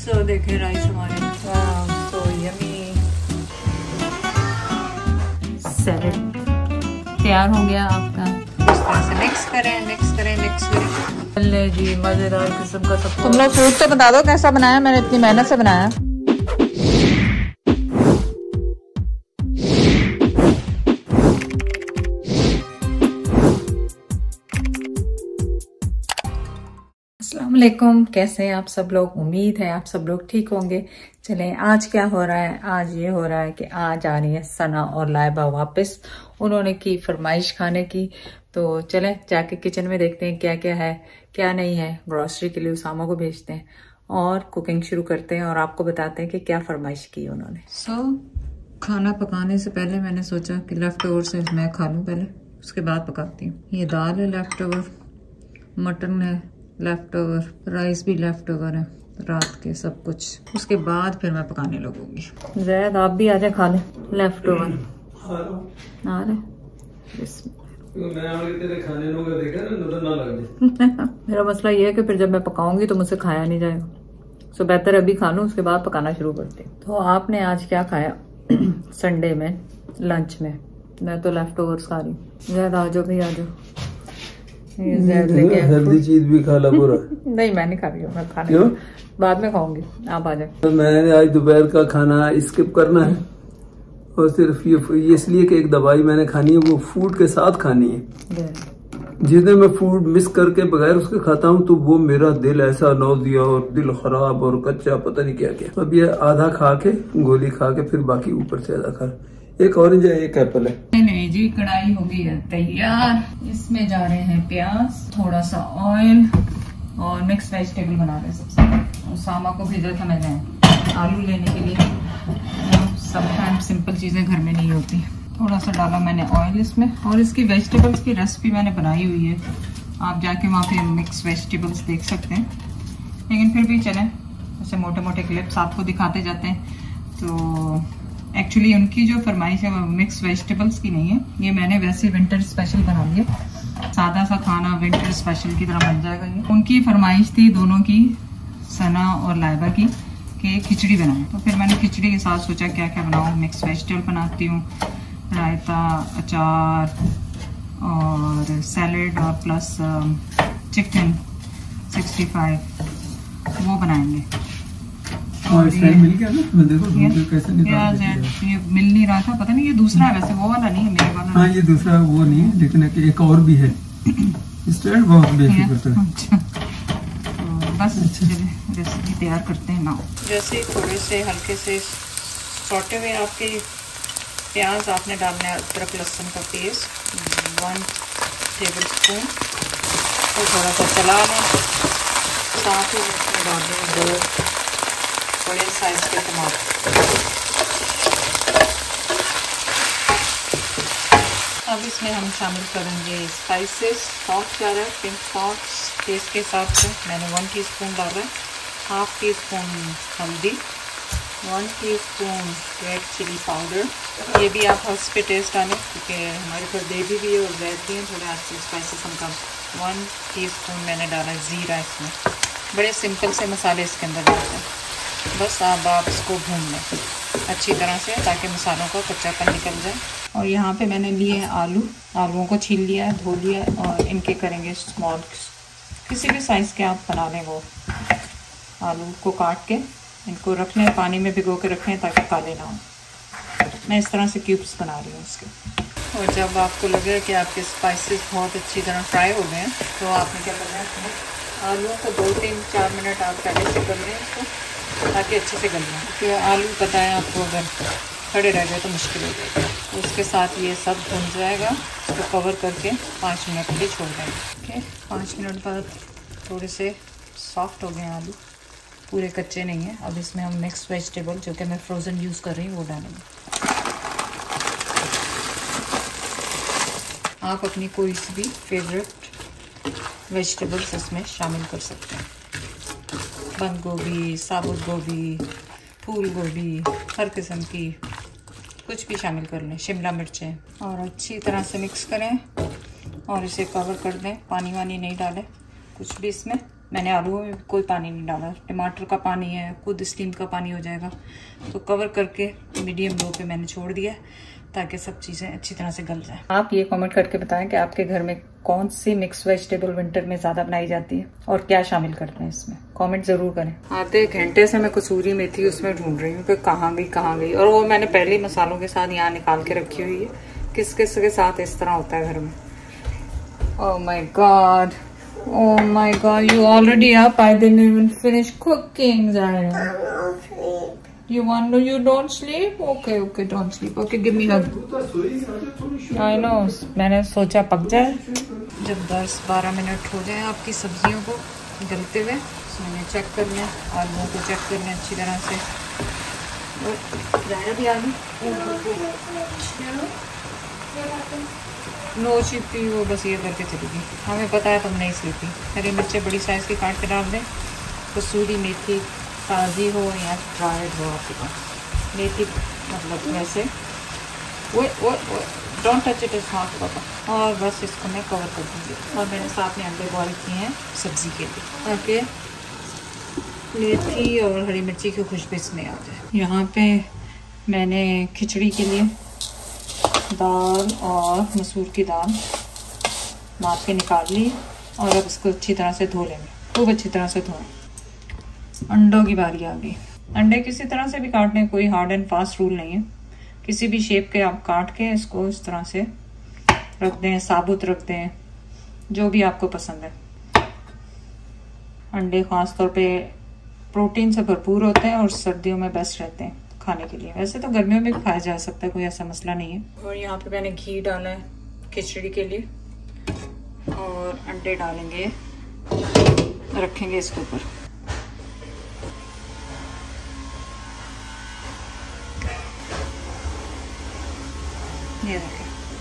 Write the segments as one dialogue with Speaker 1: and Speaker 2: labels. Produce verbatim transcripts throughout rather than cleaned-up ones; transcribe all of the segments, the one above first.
Speaker 1: सो देखें राइस हमारे
Speaker 2: so yummy salad तैयार हो गया आपका।
Speaker 1: इस तरह से मिक्स करें मिक्स करें मिक्स करें।
Speaker 2: ले जी मजेदार किस्म का सब। तुम लोग फ्रूट तो बता दो कैसा बनाया, मैंने इतनी मेहनत से बनाया। अस्सलामुअलैकुम, कैसे हैं आप सब लोग? उम्मीद है आप सब लोग ठीक होंगे। चलें आज क्या हो रहा है, आज ये हो रहा है कि आज आ रही है सना और लाइबा वापस। उन्होंने की फरमाइश खाने की, तो चलें जाके किचन में देखते हैं क्या क्या है क्या नहीं है। ग्रॉसरी के लिए उसामा को भेजते हैं और कुकिंग शुरू करते हैं और आपको बताते हैं कि क्या फरमाइश की उन्होंने। सो so, खाना पकाने से पहले मैंने सोचा कि लेफ्ट ओवर से मैं खा लूँ पहले, उसके बाद पकाती हूँ। ये दाल है लेफ्ट ओवर, मटन है लेफ्ट ओवर, राइस भी लेफ्ट ओवर है रात के, सब कुछ। उसके बाद फिर मैं पकाने लगूंगी। जैद आप भी आ जाए खा ले लेफ्ट ओवर। आ रहे मेरा मसला ये है कि फिर जब मैं पकाऊंगी तो मुझसे खाया नहीं जाएगा, सो बेहतर अभी खा लूं, उसके बाद पकाना शुरू करते। तो आपने आज क्या खाया संडे में लंच में? मैं तो लेफ्ट ओवर्स खा रही हूँ। जैद आ जाओ भी आ जाओ।
Speaker 3: हेल्दी चीज भी खा ला पूरा।
Speaker 2: नहीं मैं नहीं खा रही हूँ, मैं खाने क्यों? बाद में खाऊंगी, आप आ जाए।
Speaker 3: तो मैंने आज दोपहर का खाना स्किप करना है और सिर्फ ये इसलिए कि एक दवाई मैंने खानी है, वो फूड के साथ खानी है। जिस दिन मैं फूड मिस करके बगैर उसके खाता हूँ तो वो मेरा दिल ऐसा नौजिया और दिल खराब और कच्चा पता नहीं क्या क्या। अब ये आधा खा के गोली खा के फिर बाकी ऊपर से आधा खा। एक ऑरेंज है एक एप्पल है।
Speaker 2: नहीं नहीं जी, कढ़ाई हो गई है तैयार। इसमें जा रहे हैं प्याज, थोड़ा सा ऑयल और मिक्स वेजिटेबल बना रहे हैं सबसे। उसामा को भेजा था मैंने आलू लेने के लिए। समटाइम सिंपल चीजें घर में नहीं होती। थोड़ा सा डाला मैंने ऑयल इसमें, और इसकी वेजिटेबल्स की रेसिपी मैंने बनाई हुई है, आप जाके वहाँ पे मिक्स वेजिटेबल्स देख सकते हैं। लेकिन फिर भी चलें ऐसे मोटे मोटे क्लिप्स आपको दिखाते जाते हैं। तो एक्चुअली उनकी जो फरमाइश है वो मिक्स वेजिटेबल्स की नहीं है, ये मैंने वैसे विंटर स्पेशल बना लिया। सादा सा खाना विंटर स्पेशल की तरह बन जाएगा ये। उनकी फरमाइश थी दोनों की, सना और लाइबा की, कि खिचड़ी बनाएं। तो फिर मैंने खिचड़ी के साथ सोचा क्या क्या बनाऊं। मिक्स वेजिटेबल बनाती हूँ, रायता, अचार और सैलेड और प्लस चिकन सिक्सटी फाइव वो बनाएंगे। और ये मिल गया ना, मैं देखो ये कैसे निकाल दिया। ये मिल नहीं रहा था, पता नहीं ये दूसरा है वैसे, वो वाला नहीं है मेरे वाला। हाँ ये दूसरा वो नहीं है, लेकिन एक और भी है। स्टैंड बहुत बेसिक होता है। अच्छा तो बस रेसिपी तैयार करते हैं ना।
Speaker 1: जैसे थोड़े से हल्के से सौटे हुए आपके प्याज आपने डालना है, अदरक लहसुन का पेस्ट वन टेबल स्पून, तो थोड़ा सा चला लें। साथ ही इसमें डाल दें दो बड़े साइज के टमाटर। अब इसमें हम शामिल करेंगे स्पाइसेस। सॉल्ट जा रहा है, पिंक सॉल्ट टेस्ट के हिसाब से मैंने वन टीस्पून डाला है, हाफ टी स्पून हल्दी, one teaspoon red chilli powder. ये भी आप हर्ब्स पे टेस्ट डालें क्योंकि हमारे पास बेबी भी है और जैद भी है, थोड़े अच्छे स्पाइसेस हम कम। वन टीस्पून मैंने डाला ज़ीरा इसमें। बड़े सिंपल से मसाले इसके अंदर डालते हैं। बस अब आप इसको भून लें अच्छी तरह से ताकि मसालों का कच्चापन निकल जाए। और यहाँ पे मैंने लिए हैं आलू, आलूओं को छील लिया है, धो लिया है और इनके करेंगे स्मॉल, किसी भी साइज़ के आप बना लें। वो आलू को काट के इनको रख लें, पानी में भिगो के रखें ताकि काले ना हो। मैं इस तरह से क्यूब्स बना रही हूँ इसके। और जब आपको लगे कि आपके स्पाइसेस बहुत अच्छी तरह फ्राई हो गए हैं तो आपने क्या करना है, आलूओं को दो तीन चार मिनट आप पहले से कर लें इसको ताकि अच्छे से गल जाए। क्योंकि आलू पता है आपको अगर खड़े रह गए तो मुश्किल हो जाएगा। तो उसके साथ ये सब भुन जाएगा। इसको कवर करके पाँच मिनट के लिए छोड़ देंगे। ओके, पाँच मिनट बाद थोड़े से सॉफ्ट हो गए आलू, पूरे कच्चे नहीं हैं। अब इसमें हम मिक्स वेजिटेबल जो कि मैं फ्रोज़न यूज़ कर रही हूँ वो डालेंगे। आप अपनी कोई सी भी फेवरेट वेजिटेबल्स इसमें शामिल कर सकते हैं। बंद गोभी, साबुत गोभी, फूल गोभी, हर किस्म की कुछ भी शामिल कर लें, शिमला मिर्चें, और अच्छी तरह से मिक्स करें और इसे कवर कर दें। पानी वानी नहीं डालें, कुछ भी इसमें
Speaker 2: मैंने आलूओं में कोई पानी नहीं डाला, टमाटर का पानी है, खुद स्टीम का पानी हो जाएगा। तो कवर करके मीडियम लो पे मैंने छोड़ दिया ताकि सब चीज़ें अच्छी तरह से गल जाए। आप ये कमेंट करके बताएं कि आपके घर में कौन सी मिक्स वेजिटेबल विंटर में ज़्यादा बनाई जाती है और क्या शामिल करते हैं इसमें, कमेंट ज़रूर करें। आधे घंटे से मैं कसूरी मेथी उसमें ढूंढ रही हूँ कि कहाँ गई कहाँ गई, और वो मैंने पहले ही मसालों के साथ यहाँ निकाल के रखी हुई है। किस किस के साथ इस तरह होता है घर में। Oh my God, oh my God, you already up, I didn't even finish cooking. Zahira, You want to, you don't sleep? Okay, okay, don't sleep. Okay, give me hug. I know. मैंने सोचा पक जाए। जब दस बारह मिनट हो जाए आपकी सब्जियों को गलते हुए, तो मैंने चेक कर लिया, आलूओं को चेक कर लिया अच्छी तरह से। ज़ाहिरा भी आ गई। नो चिपी, वो बस ये करके चली गई। हमें पता है तुम नहीं स्लीपी। हरी मिर्चें बड़ी साइज़ की काट के डाल दें, कसूरी मेथी ताज़ी हो या ड्राइड हो आपके पास, मेथी मतलब वैसे, वो वो वो don't touch it is hot papa. और बस इसको मैं कवर कर दूँगी। और मैंने साथ में अंडे बॉयल किए हैं सब्ज़ी के लिए, ताकि मेथी और हरी मिर्ची की खुशबू इसमें आ जाए। यहाँ पे मैंने खिचड़ी के लिए दाल और मसूर की दाल माप के निकाल ली, और अब इसको अच्छी तरह से धो लेंगे, खूब अच्छी तरह से धोएं। अंडों की बारी आ गई। अंडे किसी तरह से भी काट लें, कोई हार्ड एंड फास्ट रूल नहीं है। किसी भी शेप के आप काट के इसको इस तरह से रख दें, साबुत रख दें, जो भी आपको पसंद है। अंडे ख़ास तौर पे प्रोटीन से भरपूर होते हैं और सर्दियों में बेस्ट रहते हैं खाने के लिए। वैसे तो गर्मियों में भी खाया जा सकता है, कोई ऐसा मसला नहीं है। और यहाँ पे मैंने घी डाला है खिचड़ी के लिए, और अंडे डालेंगे, रखेंगे इसके ऊपर। ये देखें,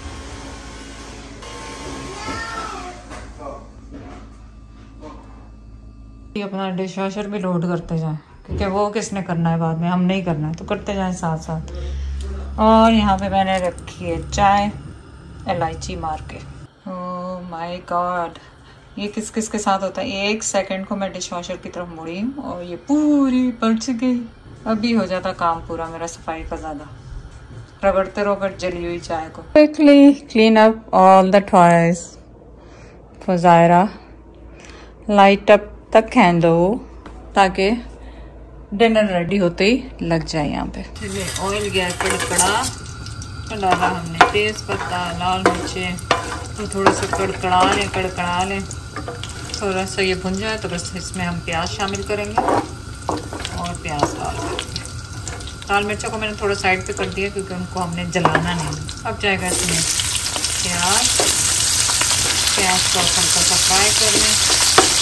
Speaker 2: अपना डिश वॉशर भी लोड करते जाएं, क्योंकि वो किसने करना है बाद में, हम नहीं करना है, तो करते जाएं साथ साथ। और यहाँ पे मैंने रखी है चाय, इलायची मार के। ओह माय गॉड, ये किस किस के साथ होता है। एक सेकंड को मैं डिश वॉशर की तरफ मुड़ी हूँ और ये पूरी बच गई। अभी हो जाता काम पूरा मेरा सफाई का ज़्यादा, रगड़ते रहो पर जली हुई चाय को। Quickly clean up all the toys for Zaira, light up the candle, ताकि डिनर रेडी होते ही लग जाए। यहाँ पे चलिए, ऑयल गया कड़कड़ा, डाला हमने तेज पत्ता, लाल मिर्चें, तो थोड़ा सा कड़कड़ा लें कड़कड़ा लें थोड़ा सा ये भुन जाए तो बस इसमें हम प्याज शामिल करेंगे। और प्याज डाल देंगे। लाल मिर्चों को मैंने थोड़ा साइड पे कर दिया क्योंकि उनको हमने जलाना नहीं। अब जाएगा इसमें प्याज, प्याज को हल्का सा फ्राई कर लें।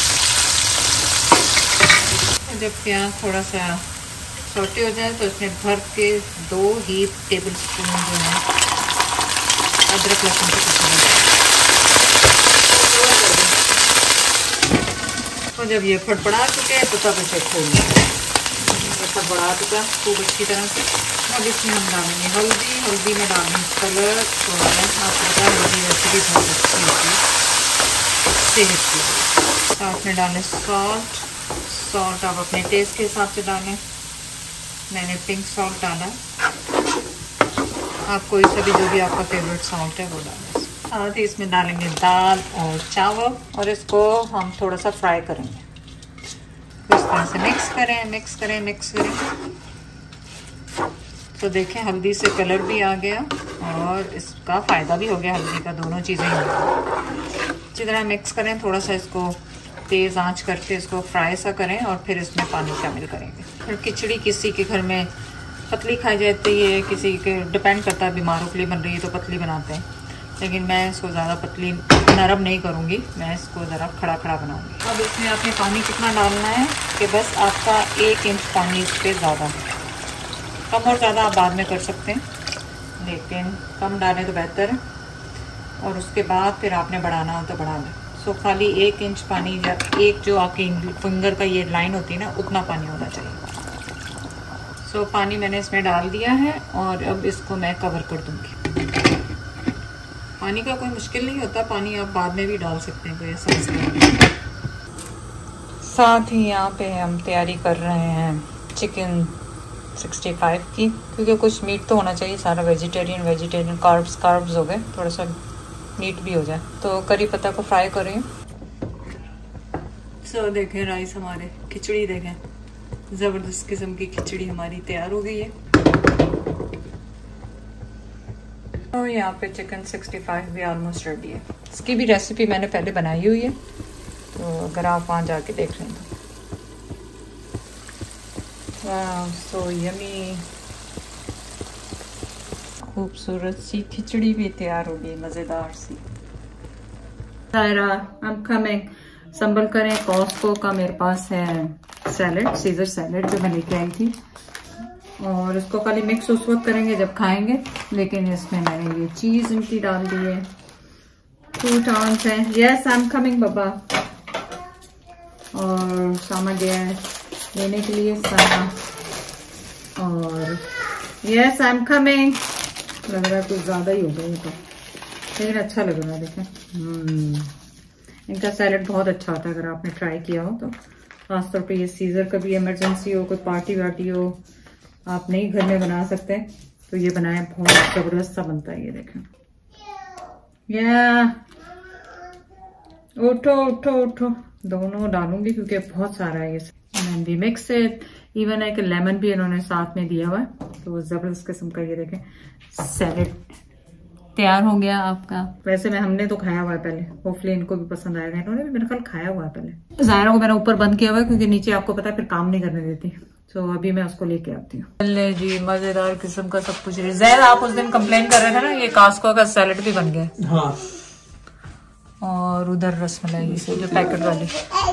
Speaker 2: जब प्याज थोड़ा सा सौटे हो जाए तो इसमें भर के दो ही टेबल स्पून जो है अदरक लहसुन की कचौड़ी। और जब ये फटफड़ा चुके हैं तो तब इसे खोल लें। फटफड़ा चुका खूब अच्छी तरह से। अब इसमें हम डालेंगे हल्दी। हल्दी में डालेंगे कलर थोड़ा, आपको पता है हल्दी वैसे भी बहुत अच्छी होती है सेहत की। साथ में डालें सॉल्ट। सॉल्ट आप अपने टेस्ट के हिसाब से डालें। मैंने पिंक सॉल्ट डाला, आप कोई सा भी जो भी आपका फेवरेट सॉल्ट है वो डालें। साथ ही इसमें डालेंगे दाल और चावल और इसको हम थोड़ा सा फ्राई करेंगे। इस तरह से मिक्स करें मिक्स करें मिक्स करें। तो देखें हल्दी से कलर भी आ गया और इसका फ़ायदा भी हो गया हल्दी का, दोनों चीज़ें अच्छी तरह मिक्स करें। थोड़ा सा इसको तेज़ आंच करके इसको फ्राई सा करें और फिर इसमें पानी शामिल करेंगे। और खिचड़ी किसी के घर में पतली खाई जाती है, किसी के डिपेंड करता है, बीमारों के लिए बन रही है तो पतली बनाते हैं, लेकिन मैं इसको ज़्यादा पतली नरम नहीं करूँगी, मैं इसको ज़रा खड़ा खड़ा बनाऊँगी। अब इसमें आपने पानी कितना डालना है कि बस आपका एक इंच पानी इस पर ज़्यादा है। कम और ज़्यादा आप बाद में कर सकते हैं, लेकिन कम डालें तो बेहतर है। और उसके बाद फिर आपने बढ़ाना हो तो बढ़ा लें। सो खाली एक इंच पानी या एक जो आपकी फिंगर का ये लाइन होती है ना, उतना पानी होना चाहिए। सो पानी मैंने इसमें डाल दिया है और अब इसको मैं कवर कर दूँगी। पानी का कोई मुश्किल नहीं होता, पानी आप बाद में भी डाल सकते हैं, कोई ऐसा मसला नहीं। साथ ही यहाँ पे हम तैयारी कर रहे हैं चिकन सिक्सटी फाइव की, क्योंकि कुछ मीट तो होना चाहिए, सारा वेजिटेरियन वेजिटेरियन कार्ब्स कार्ब्स हो गए, थोड़ा सा मीट भी हो जाए। तो करी पत्ता को फ्राई कर रही हूँ। सो देखें राइस हमारे, खिचड़ी देखें, ज़बरदस्त किस्म की खिचड़ी हमारी तैयार हो गई है। और यहाँ पे चिकन सिक्सटी फाइव भी ऑलमोस्ट रेडी है। इसकी भी रेसिपी मैंने पहले बनाई हुई है, तो अगर आप वहाँ जाके देख लें तो। सो यमी, खूबसूरत सी खिचड़ी भी तैयार हो गई, मज़ेदार सी। Saira, I'm coming। संभल करें, कॉस्को का मेरे पास है सैलेड, सीजर सैलेड जो मैं लेके आई थी, और इसको खाली मिक्स उस वक्त करेंगे जब खाएंगे, लेकिन इसमें मैंने ये चीज इनकी डाल दी है। टू टाउन्स है। यस आई एम कमिंग बाबा। और सामा गया है लेने के लिए, सामा। और यस आई एम कमिंग। लग रहा है कुछ ज्यादा ही हो गया तो, लेकिन अच्छा लग रहा है। देखें इनका सैलेड बहुत अच्छा होता है, अगर आपने ट्राई किया हो तो। खासतौर पे ये सीजर कभी इमरजेंसी हो, कोई पार्टी वार्टी हो, आप नहीं घर में बना सकते तो ये बनाए, बहुत जबरदस्त सा बनता है। ये देखें, या उठो उठो उठो, दोनों डालूंगी क्योंकि बहुत सारा है ये। भी मिक्स है, इवन है कि लेमन भी इन्होंने साथ में दिया हुआ है, तो जबरदस्त किस्म का ये देखें सैलेड तैयार हो गया आपका। वैसे मैं हमने तो खाया हुआ है पहले, होपफुली इनको भी पसंद आएगा। इन्होंने भी मेरे ख्याल खाया हुआ है पहले। ज़ायरा को मैंने ऊपर बंद किया हुआ है क्योंकि नीचे आपको पता है फिर काम नहीं करने देती, तो अभी मैं उसको लेके आती हूँ। जी मजेदार किस्म का सब कुछ। ज़ायरा आप उस दिन कंप्लेन कर रहे थे ना, ये कास्को का सैलेड भी बन गया।
Speaker 3: हाँ।
Speaker 2: और उधर रसमलाई से जो पैकेट वाली।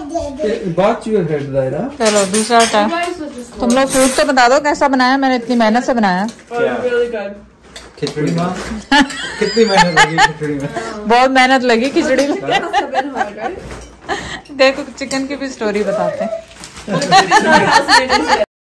Speaker 3: चलो
Speaker 2: दूसरा टाइम तुम लोग फ्रूट तो बता दो कैसा बनाया, मैंने इतनी मेहनत से बनाया।
Speaker 3: खिचड़ी में कितनी मेहनत लगी खिचड़ी में?
Speaker 2: बहुत मेहनत लगी खिचड़ी में। देखो चिकन की भी स्टोरी बताते हैं।